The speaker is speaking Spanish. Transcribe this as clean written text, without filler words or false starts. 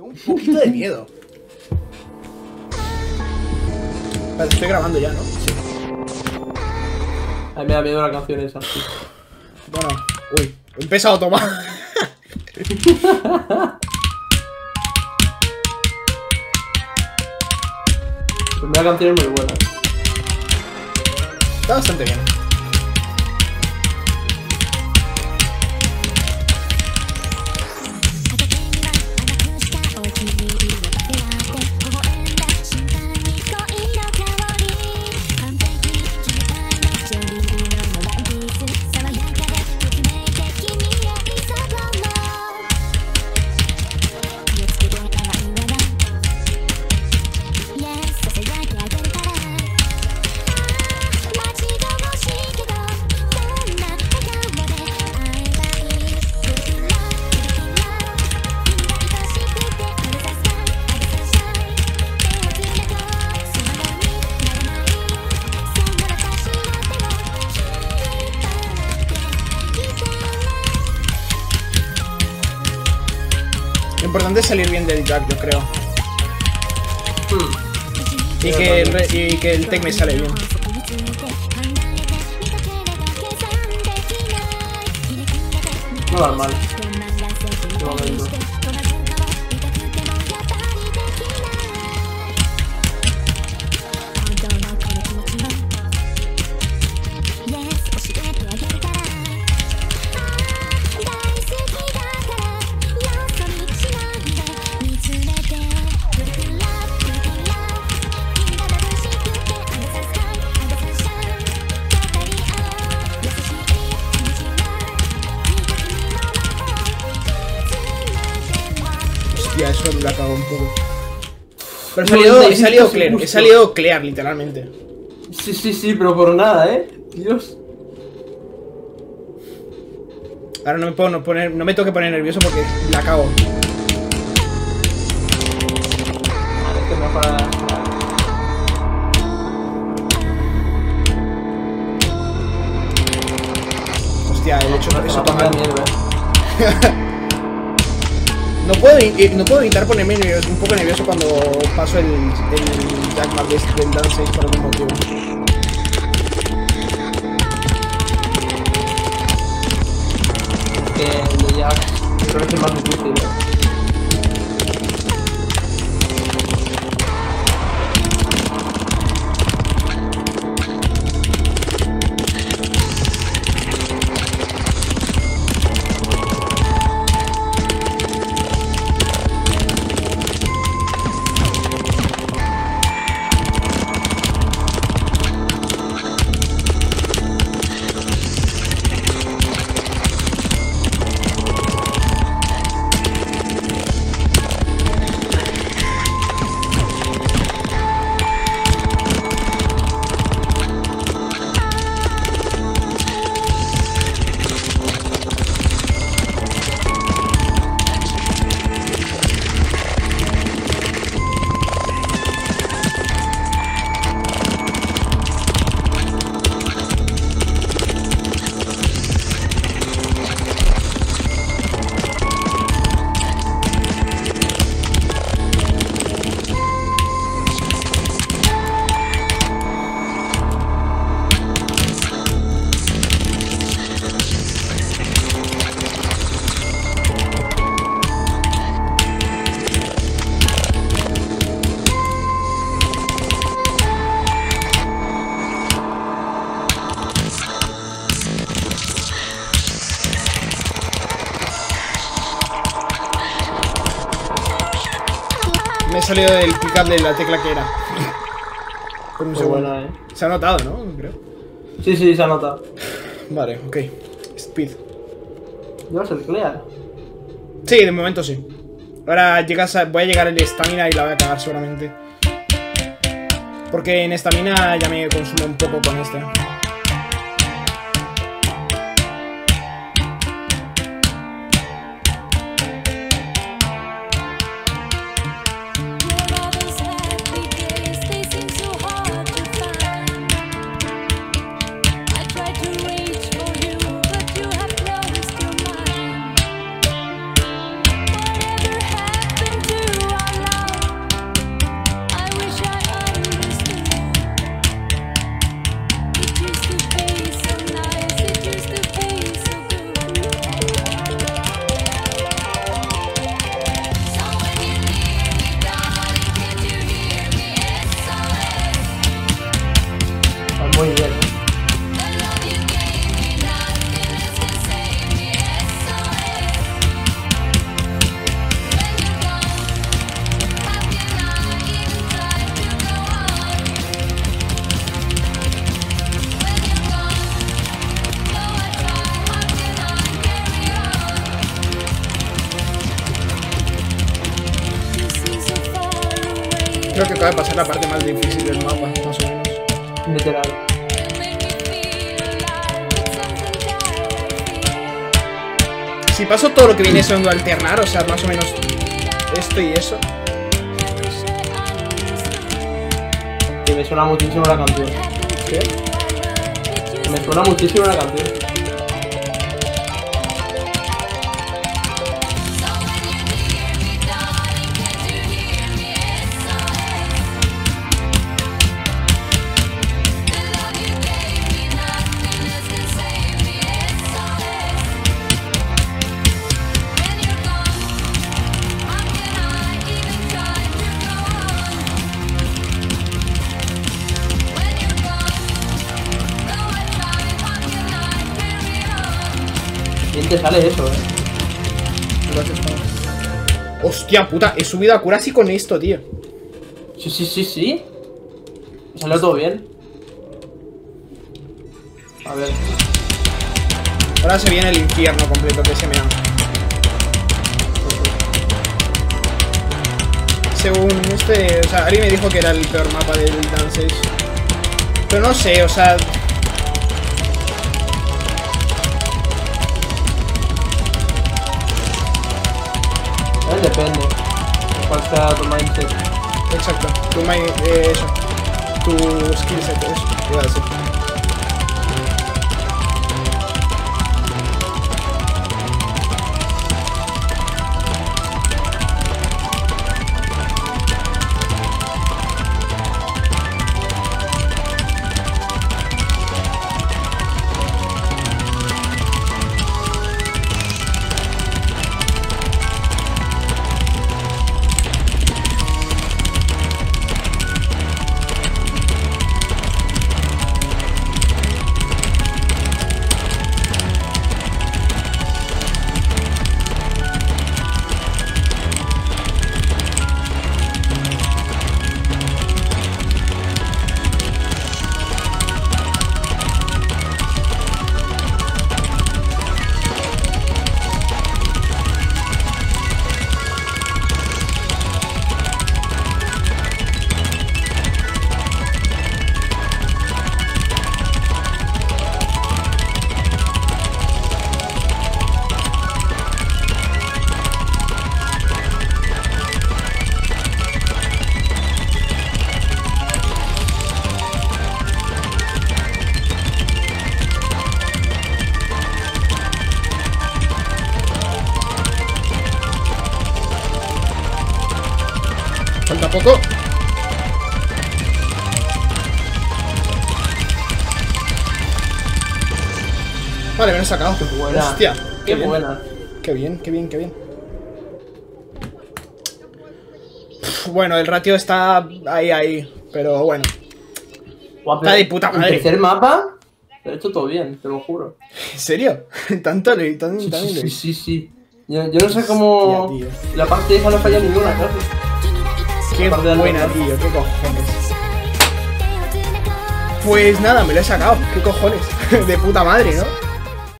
Tengo un poquito de miedo. Vale, estoy grabando ya, ¿no? Sí. A mí me da miedo la canción esa. Sí. Bueno, uy, he empezado a tomar. La primera canción es muy buena. Está bastante bien. Lo importante es salir bien del jack, yo creo. Y que el tech me sale bien. No va mal. De momento. Hostia, eso me la cago un poco. Pero he salido clear, literalmente. Sí, pero por nada, Dios. Ahora no me tengo que poner nervioso porque la cago. Es que mejor. Hostia, he hecho eso toma tomando. miedo, No puedo evitar ponerme un poco nervioso cuando paso el Jack Map del Dan 6 por algún motivo. Que el de Jack creo que es el más difícil, Me he salido del pickup de la tecla que era. Por un segundo. buena, Se ha notado, ¿no? Creo. Sí, se ha notado. Vale, ok. Speed. ¿Llevas el clear? Sí, de momento sí. Ahora voy a llegar el estamina y la voy a cagar seguramente. Porque en estamina ya me consumo un poco con este. Creo que acaba de pasar la parte más difícil del mapa, más o menos. Literal. Si paso todo lo que viene siendo alternar, o sea, más o menos esto y eso. Que me suena muchísimo la canción. ¿Qué? Que me suena muchísimo la canción. Bien te sale eso, Gracias, Pablo. Hostia puta, he subido a Kurasi con esto, tío. Sí. Me salió todo bien. A ver. Ahora se viene el infierno completo que se me da. Según o sea, Ari me dijo que era el peor mapa del Dance 6. Pero no sé, o sea... Depende. ¿Cuál sea tu mindset? Exacto, eso. Tu skillset, eso, iba a decir. Falta poco. Vale, me lo he sacado. Qué buena. Hostia, Qué buena. Qué bien, qué bien, qué bien. Bueno, el ratio está ahí, pero bueno. Guapo, Está de puta madre. El tercer mapa lo he hecho todo bien, te lo juro. ¿En serio? ¿Tanto lo he también lo he Sí. Yo no sé cómo... Hostia, tío. La parte esa no falla ninguna, claro. Qué Aparte de buena, alternar. tío, qué cojones. Pues nada, me lo he sacado, qué cojones. De puta madre, ¿no?